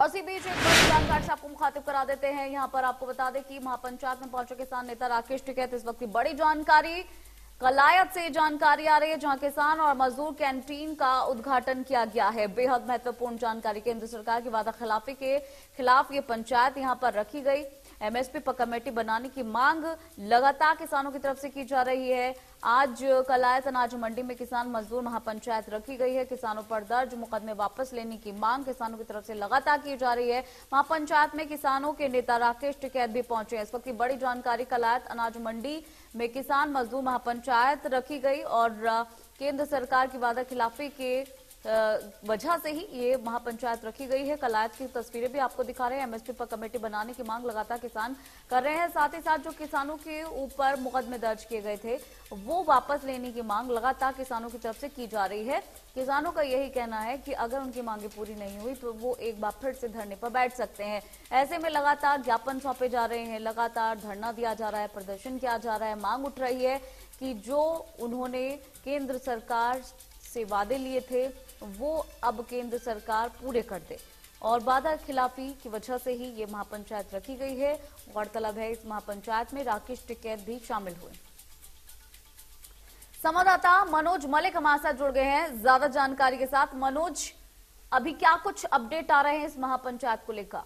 और इसी बीच एक बड़ी जानकारी से आपको मुखातिब करा देते हैं। यहाँ पर आपको बता दें कि महापंचायत में पहुंचे किसान नेता राकेश टिकैत इस वक्त की बड़ी जानकारी कलायत से जानकारी आ रही है, जहां किसान और मजदूर कैंटीन का उद्घाटन किया गया है। बेहद महत्वपूर्ण जानकारी, केंद्र सरकार की वादा खिलाफी के खिलाफ ये पंचायत यहां पर रखी गई। एमएसपी पर कमेटी बनाने की मांग लगातार किसानों की तरफ से की जा रही है। आज कलायत अनाज मंडी में किसान मजदूर महापंचायत रखी गई है। किसानों पर दर्ज मुकदमे वापस लेने की मांग किसानों की तरफ से लगातार की जा रही है। महापंचायत में किसानों के नेता राकेश टिकैत भी पहुंचे हैं। इस वक्त की बड़ी जानकारी, कलायत अनाज मंडी में किसान मजदूर महापंचायत रखी गई और केंद्र सरकार की वादा खिलाफी के वजह से ही ये महापंचायत रखी गई है। कलायत की तस्वीरें भी आपको दिखा रहे हैं। एमएसपी पर कमेटी बनाने की मांग लगातार किसान कर रहे हैं। साथ ही साथ जो किसानों के ऊपर मुकदमे दर्ज किए गए थे वो वापस लेने की मांग लगातार किसानों की तरफ से की जा रही है। किसानों का यही कहना है कि अगर उनकी मांगे पूरी नहीं हुई तो वो एक बार फिर से धरने पर बैठ सकते हैं। ऐसे में लगातार ज्ञापन सौंपे जा रहे हैं, लगातार धरना दिया जा रहा है, प्रदर्शन किया जा रहा है। मांग उठ रही है कि जो उन्होंने केंद्र सरकार से वादे लिए थे वो अब केंद्र सरकार पूरे कर दे, और वादा खिलाफी की वजह से ही ये महापंचायत रखी गई है। गौरतलब है इस महापंचायत में राकेश टिकैत भी शामिल हुए। संवाददाता मनोज मलिक हमारे साथ जुड़ गए हैं ज्यादा जानकारी के साथ। मनोज, अभी क्या कुछ अपडेट आ रहे हैं इस महापंचायत को लेकर?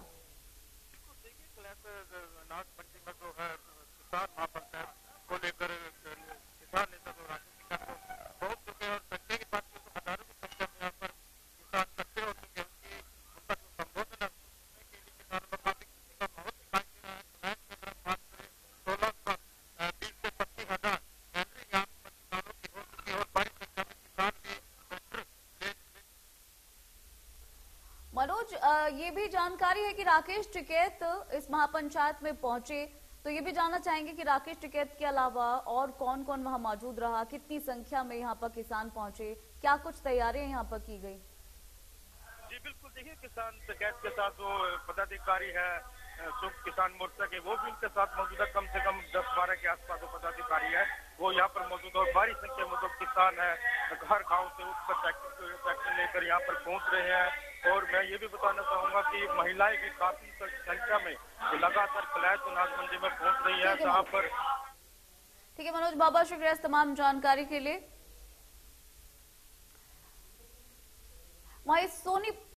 मनोज, ये भी जानकारी है कि राकेश टिकैत इस महापंचायत में पहुंचे, तो ये भी जानना चाहेंगे कि राकेश टिकैत के अलावा और कौन कौन वहां मौजूद रहा, कितनी संख्या में यहाँ पर किसान पहुंचे, क्या कुछ तैयारियां यहाँ पर की गई? जी बिल्कुल, देखिए किसान टिकैत के साथ जो पदाधिकारी है संयुक्त किसान मोर्चा के, वो भी उनके साथ मौजूद है। कम से कम 10-12 के आसपास जो पदाधिकारी है वो यहाँ पर मौजूद है और बड़ी संख्या में जो किसान है घर गांव से उठकर ट्रैक्टर लेकर यहाँ पर पहुंच रहे हैं। और मैं ये भी बताना चाहूंगा कि महिलाएं भी काफी संख्या में लगातार कलायत अनाज मंडी में पहुंच रही है, जहाँ पर। ठीक है मनोज, बहुत शुक्रिया इस तमाम जानकारी के लिए। वहीं सोनी